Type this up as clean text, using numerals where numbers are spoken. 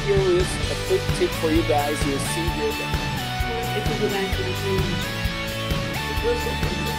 here is a quick tip for you guys. You'll see here that If you go back to the page, the first one.